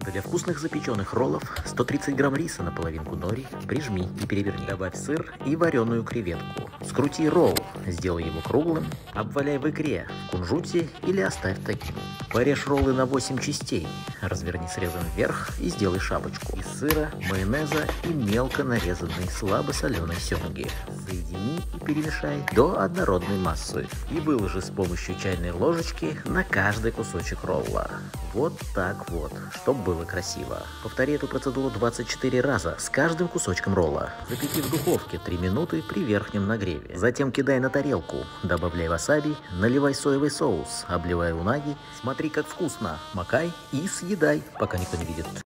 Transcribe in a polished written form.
Для вкусных запеченных роллов 130 грамм риса на половинку нори, прижми и переверни. Добавь сыр и вареную креветку. Скрути ролл, сделай его круглым, обваляй в икре, в кунжуте или оставь таким. Порежь роллы на 8 частей, разверни срезом вверх и сделай шапочку из сыра, майонеза и мелко нарезанной слабосоленой семги. Соедини и перемешай до однородной массы и выложи с помощью чайной ложечки на каждый кусочек ролла. Вот так вот, чтобы было красиво. Повтори эту процедуру 24 раза с каждым кусочком ролла. Запеки в духовке 3 минуты при верхнем нагреве. Затем кидай на тарелку, добавляй васаби, наливай соевый соус, обливай унаги, смотри как вкусно, макай и съедай, пока никто не видит.